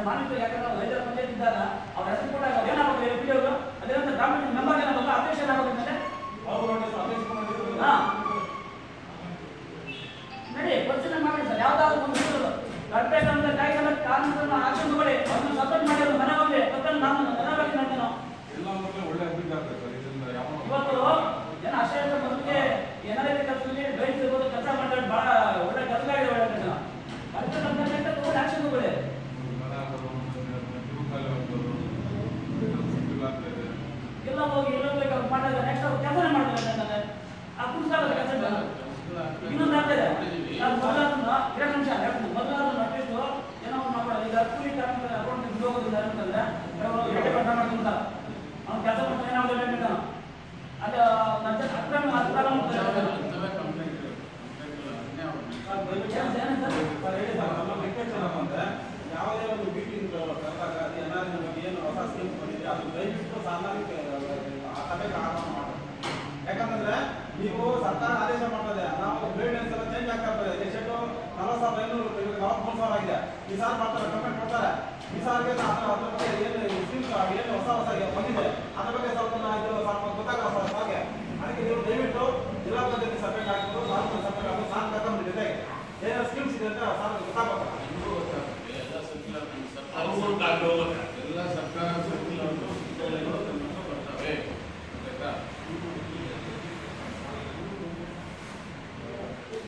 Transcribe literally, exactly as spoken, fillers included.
monitor ಯಾಕಂದ್ರೆ ವೈದ್ಯರ ಪಂಚಾಯತ್ ಇದ್ದಾಗ ಅವ್ರ ಹೆಸರು ಕೊಟ್ಟಾಗ ಏನಾಗುತ್ತೆ ಎಂ ಪಿ ಅವರು ಅದೇನಂತ ಗ್ರಾಮ ಮೆಂಬರ್ ಏನಾಗಲ್ಲ ಅಧ್ಯಕ್ಷ ಏನಾಗುತ್ತೆ ಹಾ ನೋಡಿ ಪರಿಶೀಲನೆ ಮಾಡಿ ಸರ್ ಯಾವ್ದಾದ್ರು ಒಂದು ಕಟ್ಟಬೇಕಂದ್ರೆ ಕಾಯ್ದೆ ಕಾನೂನನ್ನು ಆಕ್ಷನ್ ತಗೊಳ್ಳಿ ಅದನ್ನು ಸಪೋರ್ಟ್ ಮಾಡಿ ಅದು ಮನೆ ಹೋಗಿ ಗೊತ್ತಲ್ಲ ನಾನು ಮನೆ ಬಗ್ಗೆ ನಾನು ಇವತ್ತು ಜನ ಅಷ್ಟೇ ಮೊದಲಿಗೆ ಏನಾದ್ರು ಕೆಲಸದಲ್ಲಿ ಬಯಸಿರ್ಬೋದು ಕೆಲಸ ಮಾಡಿದ್ರೆ ಬಹಳ ಒಳ್ಳೆ ಕೆಲಸ ಆಗಿದೆ ಒಳ್ಳೆ ಕೆಲಸ ಅದಕ್ಕೆ ನಮ್ಮ ತಗೊಂಡು ಆಕ್ಷನ್ ತಗೊಳ್ಳಿ ಎಲ್ಲ ಹೋಗಿ ಎಲ್ಲ ಹೋಗಿ ಮಾಡಿದ್ರೆ ನೆಕ್ಸ್ಟ್ ಅವ್ರು ಕೆಲಸ ಮಾಡ್ತಾರೆ ಆ ಪುಸ್ತಕ ಕೆಲಸ ಇನ್ನೊಂದು ಆಗ್ತದೆ ನಾನು ಮೊದಲಾದನ್ನ ಎರಡು ನಿಮಿಷ ಹೇಳ್ತೀನಿ ಮೊದಲಾದನ್ನ ಅಟ್ಲೀಸ್ಟ್ ಏನೋ ಮಾಡ್ಬೋದು ಈಗ ಕೂಲಿ ಅಕೌಂಟ್ ಹೋಗೋದಿಲ್ಲ ಅಂತಂದ್ರೆ ಎಡೆ ಮಾಡ್ಕೊಂತ ಅವ್ನು ಕೆಲಸ ಮಾಡ್ತಾನೆ ಏನಾಗೋದು ಹೇಳ್ಬಿಟ್ಟ ಅದು ನನ್ನ ಅಕ್ರಮ ಅಕ್ರಮ ಯಾವುದೇ ಒಂದು ಮೀಟಿಂಗ್ ಕರೆದಾಗ ಏನಾದ್ರು ಏನು ಹೊಸ ಸ್ಕೀಮ್ ಬಂದಿದೆ ಅದು ದಯವಿಟ್ಟು ಸಾಮಾನ್ಯ ಸಭೆಗೆ ಆಹ್ವಾನ ಮಾಡಿ ಯಾಕಂದ್ರೆ ನೀವು ಸರ್ಕಾರ ಆದೇಶ ಮಾಡ್ತದೆ ನಾವು ಗೈಡ್ಲೈನ್ಸ್ ಎಲ್ಲ ಚೇಂಜ್ ಆಗ್ತಾ ಇರ್ತದೆ ಶೆಟ್ಟು ನಲವತ್ತು ಸಾವಿರದ ಐನೂರು ನಲವತ್ಮೂರು ಸಾವಿರ ಆಗಿದೆ ಈ ಸಾರ್ ಮಾಡ್ತಾರೆ ಕಂಪ್ಲೇಂಟ್ ಕೊಡ್ತಾರೆ ಈ ಸಾರಿಗೆ ಅದ್ರ ಬಗ್ಗೆ ಏನು ಸ್ಕೀಮ್ಸ್ ಏನು ಹೊಸ ಹೊಸ ಬಂದಿದೆ ಅದ್ರ ಬಗ್ಗೆ ಸ್ವಲ್ಪ ಇದು ಸ್ವಲ್ಪ ಗೊತ್ತಾಗಲ್ಲ ಹಾಗೆ ಅದಕ್ಕೆ ನೀವು ದಯವಿಟ್ಟು ಜಿಲ್ಲಾ ಪಂಚಾಯತಿ ಸಭೆಗೆ ಹಾಕಿದ್ರು ಸಾರ್ವಜನಿಕ ಸಭೆಗೆ ಹಾಕಿ ಸಾರ್ ಕರ್ಕೊಂಡು ಜೊತೆಗೆ ಏನಾದ್ರು ಸ್ಕೀಮ್ಸ್ ಇದೆ ಅಂತ ಸಾರ್ ಗೊತ್ತಾಗುತ್ತೆ